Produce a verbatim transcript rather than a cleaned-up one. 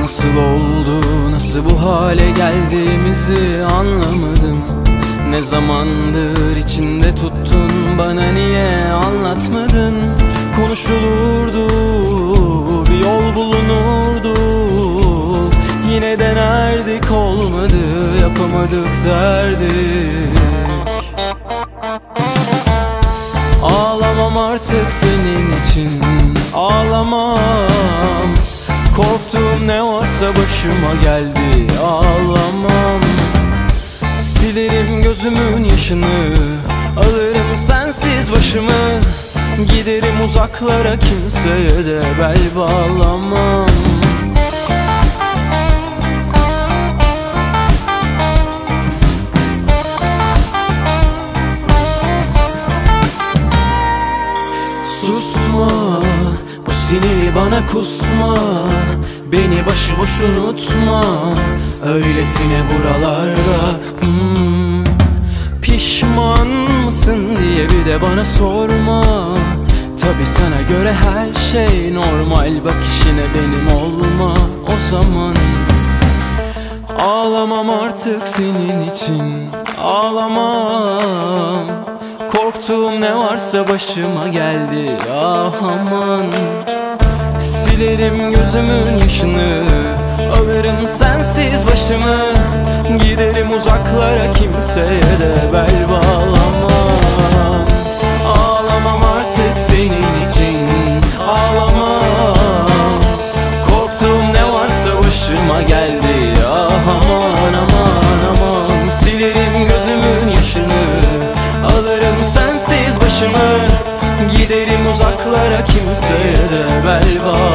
Nasıl oldu, nasıl bu hale geldiğimizi anlamadım. Ne zamandır içinde tuttun, bana niye anlatmadın? Konuşulurdu, bir yol bulunurdu. Yine denerdik, olmadı, yapamadık derdik. Ağlamam artık senin için, ağlamam. Korktuğum ne varsa başıma geldi, ağlamam. Silerim gözümün yaşını, alırım sensiz başımı. Giderim uzaklara, kimseye de bel bağlamam. Susma, bu siniri bana kusma. Beni başıboş unutma, öylesine buralarda. hmm. Pişman mısın diye bir de bana sorma. Tabi sana göre her şey normal, bak işine benim olma o zaman. Ağlamam artık senin için, ağlamam. Korktuğum ne varsa başıma geldi, ah aman. Silerim gözümün yaşını, alırım sensiz başımı. Giderim uzaklara, kimseye de bel bağlamam. Ağlamam artık senin için, ağlamam. Korktuğum ne varsa başıma geldi, ah aman aman aman. Silerim gözümün yaşını, alırım sensiz başımı. Giderim uzaklara, kimseye de bel bağlamam.